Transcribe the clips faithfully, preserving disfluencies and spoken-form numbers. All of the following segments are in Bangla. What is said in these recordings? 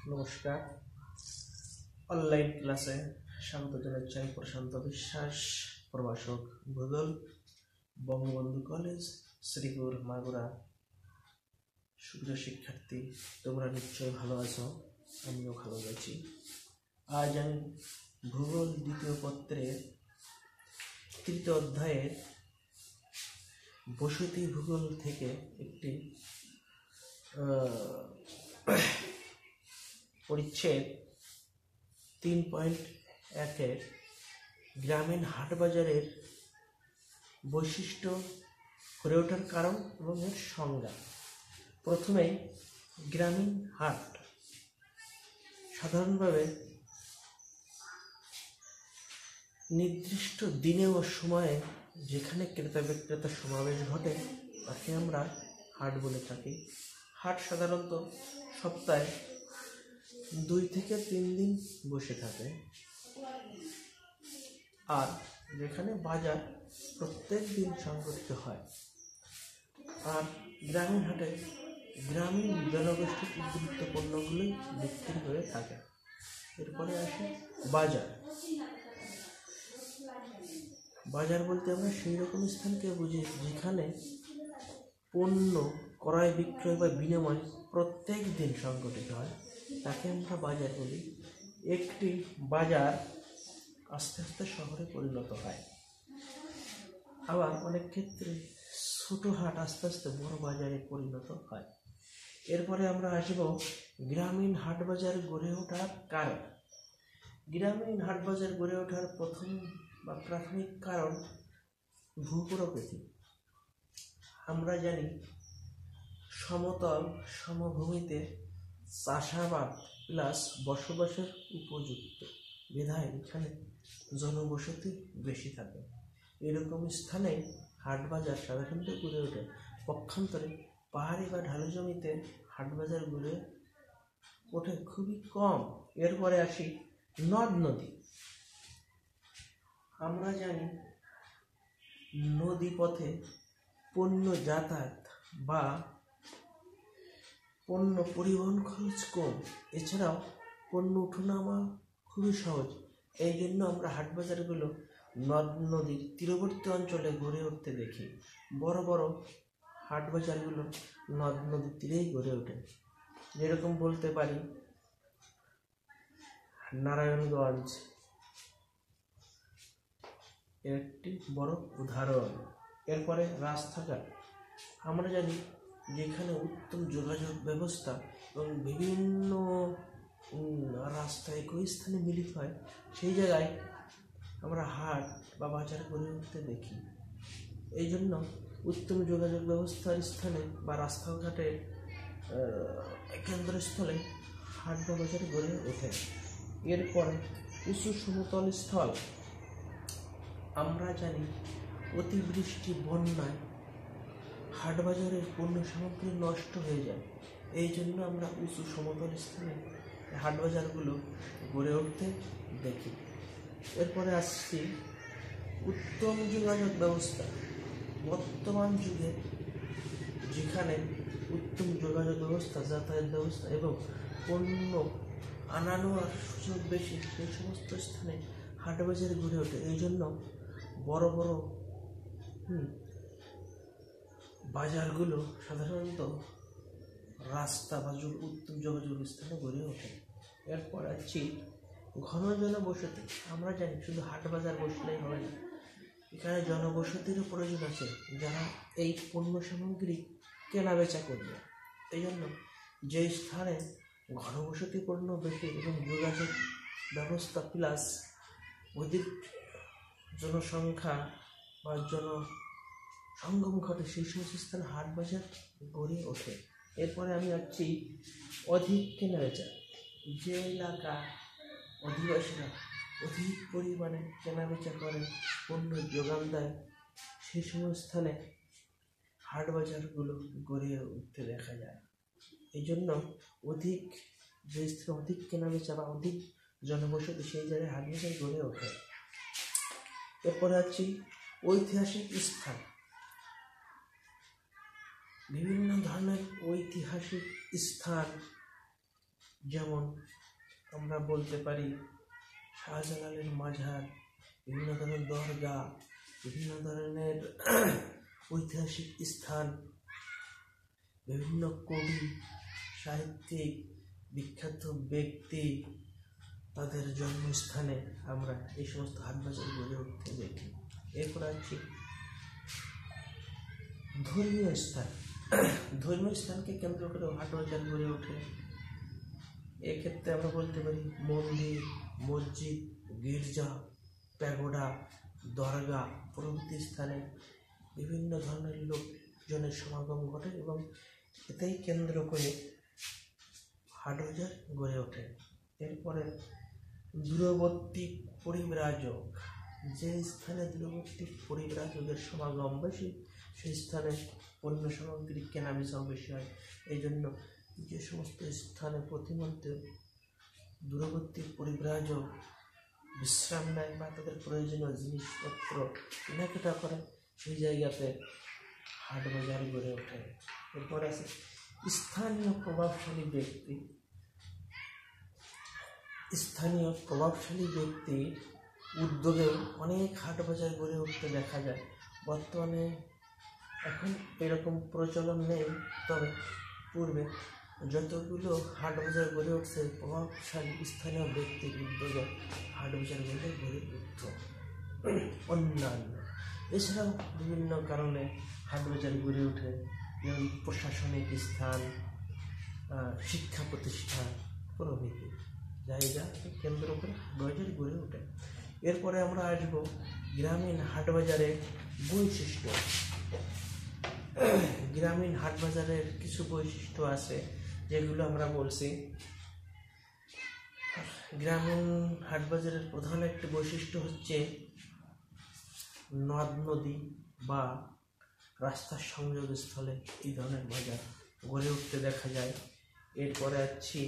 নমস্কার। অনলাইন ক্লাসে স্বাগত জানাচ্ছি আমি প্রশান্ত বিশ্বাস, প্রভাষক, ভূগোল, বঙ্গবন্ধু কলেজ, শ্রীপুর, মাগুরা। সুপ্রিয় শিক্ষার্থী, তোমরা নিশ্চয়ই ভালো আছো, আমিও ভালো আছি। আজ আমি ভূগোল দ্বিতীয় পত্রের তৃতীয় অধ্যায়ের বসতি ভূগোল থেকে একটি পরিচ্ছেদ তিন পয়েন্ট একের গ্রামীণ হাটবাজারের বৈশিষ্ট্য, গড়ে ওঠার কারণ এবং এর সংজ্ঞা। প্রথমে গ্রামীণ হাট সাধারণভাবে নির্দিষ্ট দিনে ও সময়ে যেখানে ক্রেতা বিক্রেতার সমাবেশ ঘটে তাকে আমরা হাট বলে থাকি। হাট সাধারণত সপ্তাহে দুই থেকে তিন দিন বসে থাকে, আর যেখানে বাজার প্রত্যেক দিন সংগঠিত হয়। আর গ্রামীণ হাটে গ্রামীণ জনগোষ্ঠীর উদ্বৃত্ত পণ্যগুলি বিক্রি হয়ে থাকে। এরপরে আসে বাজার। বাজার বলতে আমরা সেই রকম স্থানকে বুঝি যেখানে পণ্য ক্রয় বিক্রয় বা বিনিময় প্রত্যেক দিন সংগঠিত হয়, তাকে আমরা বাজার বলি। একটি বাজার আস্তে আস্তে শহরে পরিণত হয়, আবার অনেক ক্ষেত্রে ছোট হাট আস্তে আস্তে বড় বাজারে পরিণত হয়। এরপরে আমরা আসব গ্রামীণ হাট বাজার গড়ে ওঠার কারণ। গ্রামীণ হাট বাজার গড়ে ওঠার প্রথম বা প্রাথমিক কারণ ভূপ্রকৃতি। আমরা জানি সমতল সমভূমিতে চাষাবাদ প্লাস বসবাসের উপযুক্ত, বিধায় এখানে জনবসতি বেশি থাকে। এরকম স্থানে হাট বাজার সাধারণত গড়ে ওঠে। পক্ষান্তরে পাহাড়ি বা ঢালু জমিতে হাট বাজার গড়ে ওঠে খুবই কম। এরপরে আসি নদ নদী। আমরা জানি নদী পথে পণ্য যাতায়াত বা পণ্য পরিবহন খরচ কম, এছাড়াও পণ্য উঠোনামা খুবই সহজ। এই জন্য আমরা হাট বাজারগুলো নদ নদীর তীরবর্তী অঞ্চলে গড়ে উঠতে দেখি। বড় বড় হাট বাজারগুলো নদ নদীর তীরেই গড়ে ওঠে। যেরকম বলতে পারি নারায়ণগঞ্জ একটি বড় উদাহরণ। এরপরে রাস্তাঘাট। আমরা জানি যেখানে উত্তম যোগাযোগ ব্যবস্থা এবং বিভিন্ন রাস্তা একই স্থানে মিলিত হয়, সেই জায়গায় আমরা হাট বা বাজার গড়ে উঠতে দেখি। এই জন্য উত্তম যোগাযোগ ব্যবস্থার স্থানে বা রাস্তাঘাটের কেন্দ্রস্থলে হাট বা বাজার গড়ে ওঠে। এরপরে উঁচু সমতল স্থল। আমরা জানি অতিবৃষ্টি বন্যায় হাট বাজারের পণ্য সামগ্রী নষ্ট হয়ে যায়। এই জন্য আমরা উঁচু সমতল স্থানে হাট বাজারগুলো গড়ে উঠতে দেখি। এরপরে আসছি উত্তম যোগাযোগ ব্যবস্থা। বর্তমান যুগে যেখানে উত্তম যোগাযোগ ব্যবস্থা, যাতায়াত ব্যবস্থা এবং পণ্য আনানোর সুযোগ বেশি, সেই সমস্ত স্থানে হাট বাজার গড়ে ওঠে। এই জন্য বড় বড় হুম বাজারগুলো সাধারণত রাস্তা বা উত্তম যোগাযোগ স্থানে গড়ে ওঠে। এরপর আছি ঘন জনবসতি। আমরা জানি শুধু হাট বাজার বসলেই হবে না, এখানে জনবসতিরও প্রয়োজন আছে, যারা এই পণ্য সামগ্রী কেনা বেচা করবে। এই জন্য যে স্থানে ঘনবসতিপূর্ণ বেশি এবং যোগাযোগ ব্যবস্থা প্লাস অধিক জনসংখ্যা বা জন সঙ্গম ঘটে, সেই সমস্ত স্থানে হাট বাজার গড়ে ওঠে। এরপরে আমি যাচ্ছি অধিক কেনাবেচা। যে এলাকা অধিবাসীরা অধিক পরিমাণে কেনাবেচা করে, পণ্য যোগান দেয়, সেই সমস্ত স্থানে হাট বাজারগুলো গড়ে উঠতে দেখা যায়। এই জন্য অধিক যে স্থানে অধিক কেনাবেচা বা অধিক জনবসতি, সেই জায়গায় হাট বাজার গড়ে ওঠে। এরপরে আছি ঐতিহাসিক স্থান। বিভিন্ন ধরনের ঐতিহাসিক স্থান যেমন আমরা বলতে পারি শাহজালালের মাজার, বিভিন্ন ধরনের দরগা, বিভিন্ন ধরনের ঐতিহাসিক স্থান, বিভিন্ন কবি, সাহিত্যিক, বিখ্যাত ব্যক্তি, তাদের জন্মস্থানে আমরা এই সমস্ত হাট বাজার গড়ে উঠতে দেখি। এরপর আছে ধর্মীয় স্থান। ধর্মীয় স্থানকে কেন্দ্র করে হাট বাজার গড়ে ওঠে। এক্ষেত্রে আমরা বলতে পারি মন্দির, মসজিদ, গির্জা, প্যাগোডা, দরগা প্রভৃতি স্থানে বিভিন্ন ধরনের লোকজনের সমাগম ঘটে এবং এটাই কেন্দ্র করে হাট বাজার গড়ে ওঠে। এরপরে দূরবর্তী পরিব্রাজক, যে স্থানে দূরবর্তী পরিব্রাজকের সমাগম বেশি সেই স্থানে পণ্য সামগ্রী কেনা বেচাও বেশি হয়। এই জন্য যে সমস্ত স্থানে প্রতিমধ্যে দূরবর্তী পরিব্রাজক বিশ্রাম নেয় বা তাদের প্রয়োজনীয় জিনিসপত্র কেনাকাটা করে, সেই জায়গাতে হাট বাজার গড়ে ওঠে। এরপর আছে স্থানীয় প্রভাবশালী ব্যক্তি। স্থানীয় প্রভাবশালী ব্যক্তির উদ্যোগে অনেক হাট বাজার গড়ে উঠতে দেখা যায়। বর্তমানে এখন এরকম প্রচলন নেই, তবে পূর্বে যতগুলো হাট বাজার গড়ে উঠছে প্রভাবশালী স্থানীয় ব্যক্তির উদ্যোগে হাট বাজারগুলো গড়ে উঠত। অন্যান্য এছাড়াও বিভিন্ন কারণে হাট বাজার গড়ে ওঠে, যেমন প্রশাসনিক স্থান, শিক্ষা প্রতিষ্ঠান প্রভৃতি জায়গাকে কেন্দ্র করে হাট বাজার গড়ে ওঠে। এরপরে আমরা আসবো গ্রামীণ হাট বাজারের বৈশিষ্ট্য। গ্রামীণ হাট বাজারের কিছু বৈশিষ্ট্য আছে যেগুলো আমরা বলছি। গ্রামীণ হাট বাজারের প্রধান একটি বৈশিষ্ট্য হচ্ছে নদ নদী বা রাস্তার সংযোগস্থলে এই ধরনের বাজার গড়ে উঠতে দেখা যায়। এরপরে আছি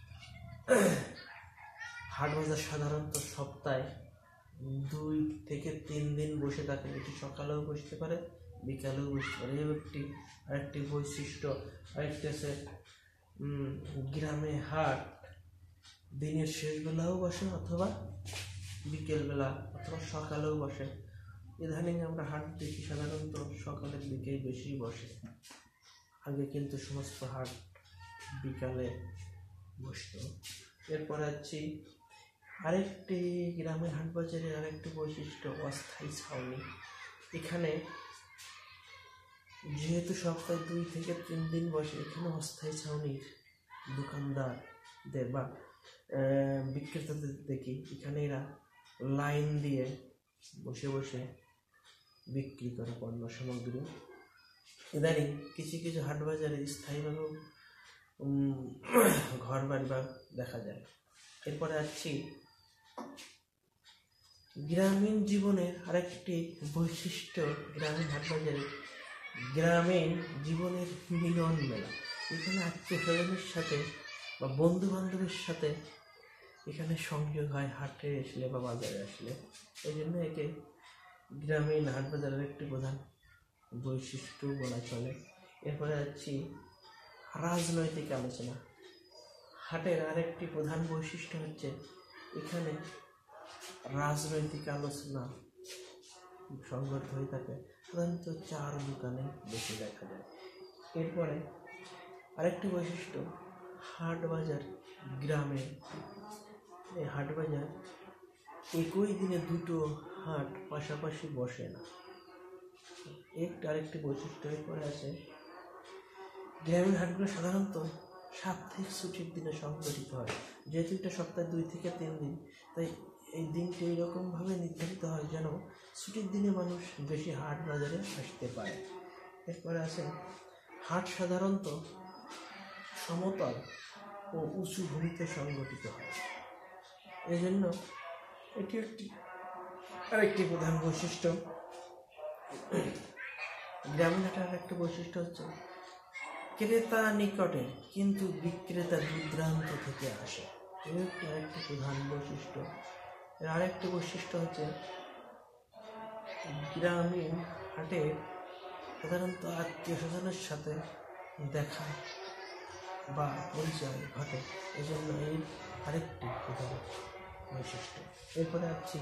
হাট বাজার সাধারণত সপ্তাহে দুই থেকে তিন দিন বসে থাকে, এটি সকালেও বসতে পারে বিকালেও বসতে পারে। এই একটি আরেকটি বৈশিষ্ট্য। আরেকটি আছে গ্রামে হাট দিনের শেষবেলাও বসে অথবা বিকেলবেলা অথবা সকালেও বসে। ইদানিং আমরা হাট দেখি সাধারণত সকালের দিকেই বেশি বসে, আগে কিন্তু সমস্ত হাট বিকালে বসত। এরপর আছি আরেকটি গ্রামের হাট বাজারের আরেকটি বৈশিষ্ট্য অস্থায়ী ছাউনি। এখানে যেহেতু সপ্তাহে দুই থেকে তিন দিন বসে, এখানে অস্থায়ী ছাউনির দোকানদারদের বা বিক্রেতাদের দেখি এখানে এরা লাইন দিয়ে বসে বসে বিক্রি করে পণ্য সামগ্রী। ইদানিং কিছু কিছু হাট বাজারে স্থায়ীভাবেও ঘর বাড়ি বা দেখা যায়। এরপরে আসছি গ্রামীণ জীবনের আরেকটি বৈশিষ্ট্য। গ্রামীণ হাট বাজারে গ্রামীণ জীবনের মিলন মেলা। এখানে আত্মীয় স্বজনের সাথে বা বন্ধু বান্ধবের সাথে এখানে সংযোগ হয় হাটে আসলে বা বাজারে আসলে। এই জন্য একে গ্রামীণ হাট বাজারের একটি প্রধান বৈশিষ্ট্য বলা চলে। এরপরে যাচ্ছি রাজনৈতিক আলোচনা। হাটের আরেকটি প্রধান বৈশিষ্ট্য হচ্ছে এখানে রাজনৈতিক আলোচনা সংগঠিত হয়ে থাকে, সাধারণত চার দোকানে বেশি দেখা যায়। এরপরে আরেকটি বৈশিষ্ট্য হাট বাজার গ্রামে। এই হাট বাজার একই দিনে দুটো হাট পাশাপাশি বসে না, একটা আরেকটি বৈশিষ্ট্য। এরপরে আছে গ্রামীণ হাটগুলো সাধারণত সাপ্তাহিক ছুটির দিনে সংগঠিত হয়। যেহেতু এটা সপ্তাহে দুই থেকে তিন দিন, তাই এই দিনটি এইরকমভাবে নির্ধারিত হয় যেন ছুটির দিনে মানুষ বেশি হাট বাজারে আসতে পারে। এরপরে আছে হাট সাধারণত সমতল ও উঁচু ভূমিতে সংগঠিত হয়, এই জন্য এটি একটি আরেকটি প্রধান বৈশিষ্ট্য। গ্রামীণ হাটের আরেকটি বৈশিষ্ট্য হচ্ছে ক্রেতা নিকটে কিন্তু বিক্রেতা দূরদূরান্ত থেকে আসে, এই একটি আরেকটি প্রধান বৈশিষ্ট্য। এর আরেকটি বৈশিষ্ট্য হচ্ছে গ্রামীণ হাটে সাধারণত আত্মীয় স্বজনের সাথে দেখা বা পরিচয় ঘটে, এজন্য এর আরেকটি প্রধান বৈশিষ্ট্য। এরপরে আসছি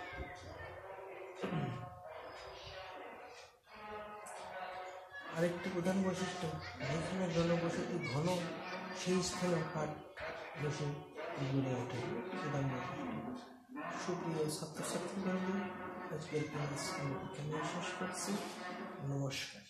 আরেকটি প্রধান বৈশিষ্ট্য, যেখানে জনবসতি ঘন সেই স্থানে হাট বেশি গড়ে ওঠে। প্রধান বৈশিষ্ট্য। সুপ্রিয় ছাত্রছাত্রীবৃন্দ, আজকের ক্লাস এখানে শেষ করছি। নমস্কার।